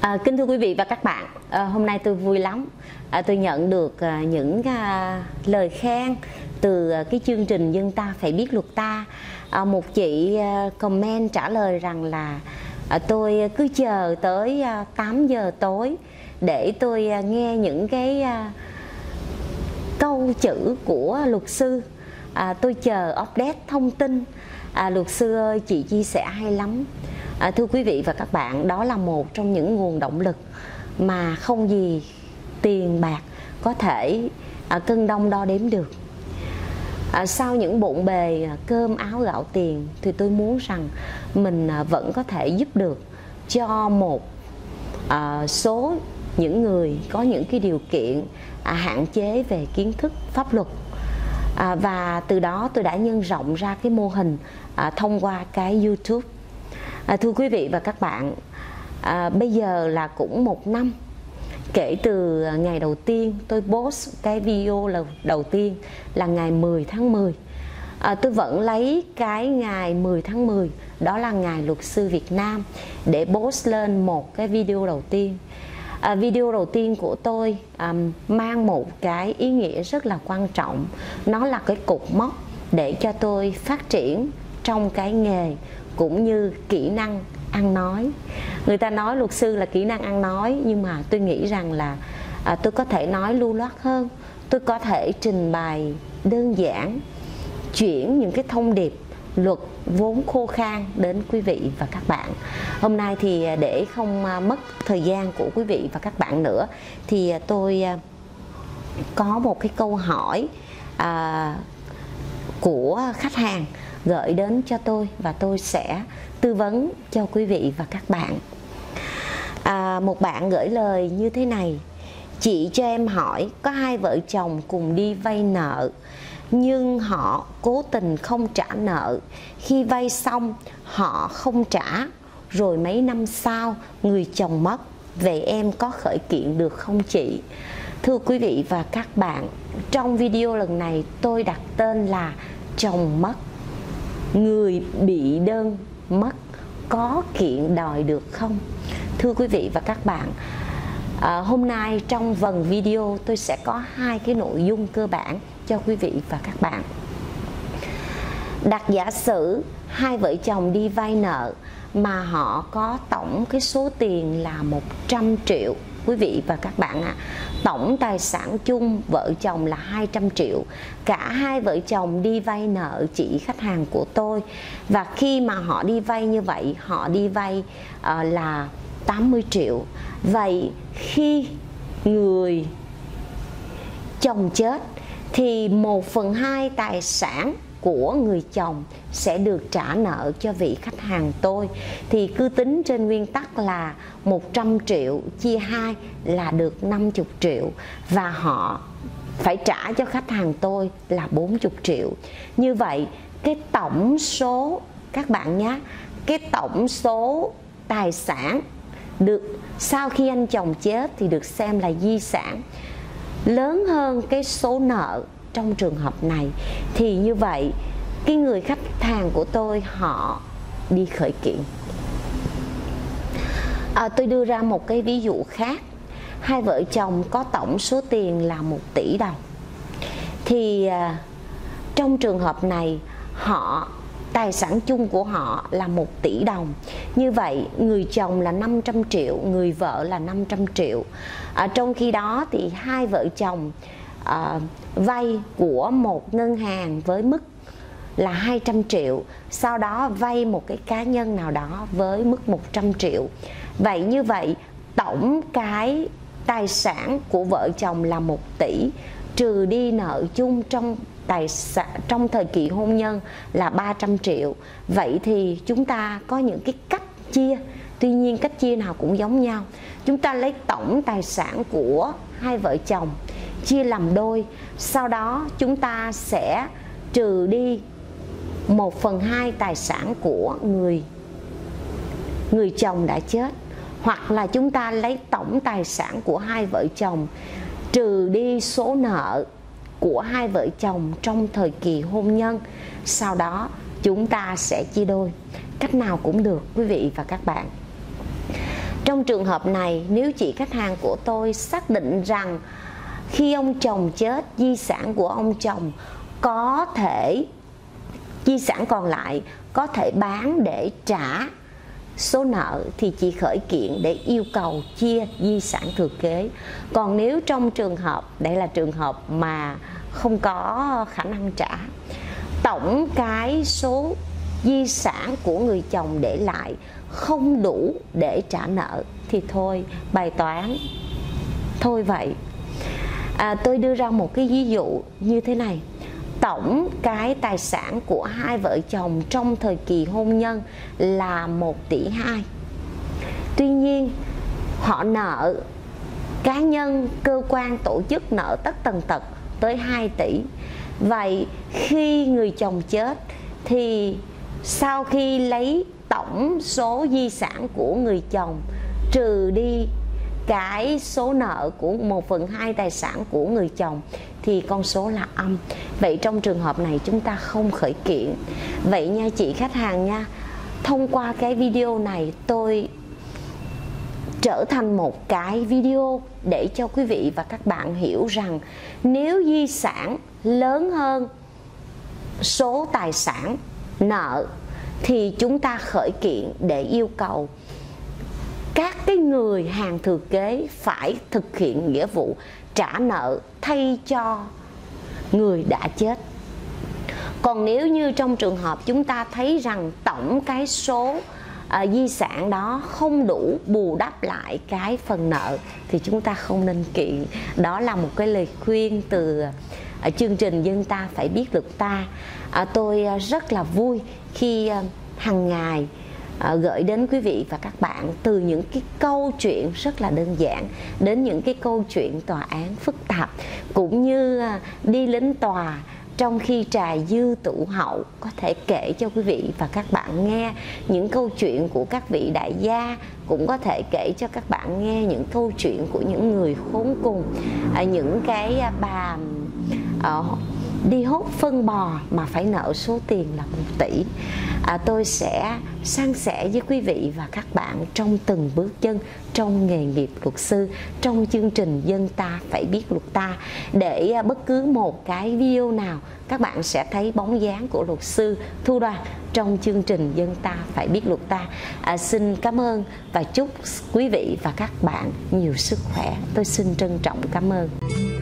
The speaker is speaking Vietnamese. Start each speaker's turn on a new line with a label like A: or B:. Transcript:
A: Kính thưa quý vị và các bạn, hôm nay tôi vui lắm. Tôi nhận được những lời khen từ cái chương trình Dân Ta Phải Biết Luật Ta. Một chị comment trả lời rằng là tôi cứ chờ tới 8 giờ tối để tôi nghe những cái câu chữ của luật sư. Tôi chờ update thông tin. Luật sư ơi, chị chia sẻ hay lắm. Thưa quý vị và các bạn, đó là một trong những nguồn động lực mà không gì tiền bạc có thể cân đong đo đếm được. Sau những bộn bề cơm áo gạo tiền thì tôi muốn rằng mình vẫn có thể giúp được cho một số những người có những cái điều kiện hạn chế về kiến thức pháp luật. Và từ đó tôi đã nhân rộng ra cái mô hình thông qua cái YouTube. Thưa quý vị và các bạn, bây giờ là cũng 1 năm kể từ ngày đầu tiên tôi post cái video đầu tiên là ngày 10 tháng 10. Tôi vẫn lấy cái ngày 10 tháng 10, đó là ngày luật sư Việt Nam, để post lên một cái video đầu tiên. Video đầu tiên của tôi mang một cái ý nghĩa rất là quan trọng. Nó là cái cột mốc để cho tôi phát triển trong cái nghề cũng như kỹ năng ăn nói. Người ta nói luật sư là kỹ năng ăn nói, nhưng mà tôi nghĩ rằng là tôi có thể nói lưu loát hơn. Tôi có thể trình bày đơn giản, chuyển những cái thông điệp luật vốn khô khan đến quý vị và các bạn. Hôm nay thì để không mất thời gian của quý vị và các bạn nữa, thì tôi có một cái câu hỏi của khách hàng gửi đến cho tôi, và tôi sẽ tư vấn cho quý vị và các bạn. Một bạn gửi lời như thế này: chị cho em hỏi, có hai vợ chồng cùng đi vay nợ nhưng họ cố tình không trả nợ. Khi vay xong họ không trả, rồi mấy năm sau người chồng mất. Vậy em có khởi kiện được không chị? Thưa quý vị và các bạn, trong video lần này tôi đặt tên là chồng mất, người bị đơn mất, có kiện đòi được không? Thưa quý vị và các bạn, hôm nay trong phần video tôi sẽ có hai cái nội dung cơ bản cho quý vị và các bạn. Đặt giả sử hai vợ chồng đi vay nợ mà họ có tổng cái số tiền là 100 triệu. Quý vị và các bạn ạ, tổng tài sản chung vợ chồng là 200 triệu. Cả hai vợ chồng đi vay nợ chị khách hàng của tôi. Và khi mà họ đi vay như vậy, họ đi vay là 80 triệu. Vậy khi người chồng chết thì 1/2 tài sản của người chồng sẽ được trả nợ cho vị khách hàng tôi. Thì cứ tính trên nguyên tắc là 100 triệu chia 2 là được 50 triệu. Và họ phải trả cho khách hàng tôi là 40 triệu. Như vậy cái tổng số, các bạn nhé, cái tổng số tài sản được sau khi anh chồng chết thì được xem là di sản lớn hơn cái số nợ trong trường hợp này. Thì như vậy cái người khách hàng của tôi họ đi khởi kiện. Tôi đưa ra một cái ví dụ khác. Hai vợ chồng có tổng số tiền là 1 tỷ đồng. Thì trong trường hợp này tài sản chung của họ là 1 tỷ đồng. Như vậy người chồng là 500 triệu, người vợ là 500 triệu. Trong khi đó thì hai vợ chồng vay của một ngân hàng với mức là 200 triệu, sau đó vay một cái cá nhân nào đó với mức 100 triệu. Vậy như vậy tổng cái tài sản của vợ chồng là 1 tỷ, trừ đi nợ chung trong thời kỳ hôn nhân là 300 triệu. Vậy thì chúng ta có những cái cách chia, tuy nhiên cách chia nào cũng giống nhau. Chúng ta lấy tổng tài sản của hai vợ chồng chia làm đôi, sau đó chúng ta sẽ trừ đi 1/2 tài sản của người chồng đã chết. Hoặc là chúng ta lấy tổng tài sản của hai vợ chồng trừ đi số nợ của hai vợ chồng trong thời kỳ hôn nhân, sau đó chúng ta sẽ chia đôi. Cách nào cũng được quý vị và các bạn. Trong trường hợp này, nếu chị khách hàng của tôi xác định rằng khi ông chồng chết, di sản của ông chồng có thể, di sản còn lại có thể bán để trả số nợ, thì chị khởi kiện để yêu cầu chia di sản thừa kế. Còn nếu trong trường hợp, đây là trường hợp mà không có khả năng trả, tổng cái số di sản của người chồng để lại không đủ để trả nợ, thì thôi, bài toán thôi vậy. Tôi đưa ra một cái ví dụ như thế này. Tổng cái tài sản của hai vợ chồng trong thời kỳ hôn nhân là 1,2 tỷ. Tuy nhiên họ nợ cá nhân, cơ quan, tổ chức nợ tất tần tật tới 2 tỷ. Vậy khi người chồng chết thì sau khi lấy tổng số di sản của người chồng trừ đi cái số nợ của 1/2 tài sản của người chồng thì con số là âm. Vậy trong trường hợp này chúng ta không khởi kiện. Vậy nha chị khách hàng nha, thông qua cái video này tôi trở thành một cái video để cho quý vị và các bạn hiểu rằng nếu di sản lớn hơn số tài sản nợ thì chúng ta khởi kiện để yêu cầu các cái người hàng thừa kế phải thực hiện nghĩa vụ trả nợ thay cho người đã chết. Còn nếu như trong trường hợp chúng ta thấy rằng tổng cái số di sản đó không đủ bù đắp lại cái phần nợ thì chúng ta không nên kiện. Đó là một cái lời khuyên từ chương trình Dân Ta Phải Biết Luật Ta. Tôi rất là vui khi hàng ngày gửi đến quý vị và các bạn từ những cái câu chuyện rất là đơn giản đến những cái câu chuyện tòa án phức tạp, cũng như đi lính tòa trong khi trà dư tửu hậu, có thể kể cho quý vị và các bạn nghe những câu chuyện của các vị đại gia, cũng có thể kể cho các bạn nghe những câu chuyện của những người khốn cùng, những cái bà đi hốt phân bò mà phải nợ số tiền là 1 tỷ. Tôi sẽ san sẻ với quý vị và các bạn trong từng bước chân trong nghề nghiệp luật sư, trong chương trình Dân Ta Phải Biết Luật Ta, để bất cứ một cái video nào các bạn sẽ thấy bóng dáng của luật sư Thu Đoàn trong chương trình Dân Ta Phải Biết Luật Ta. Xin cảm ơn và chúc quý vị và các bạn nhiều sức khỏe. Tôi xin trân trọng cảm ơn.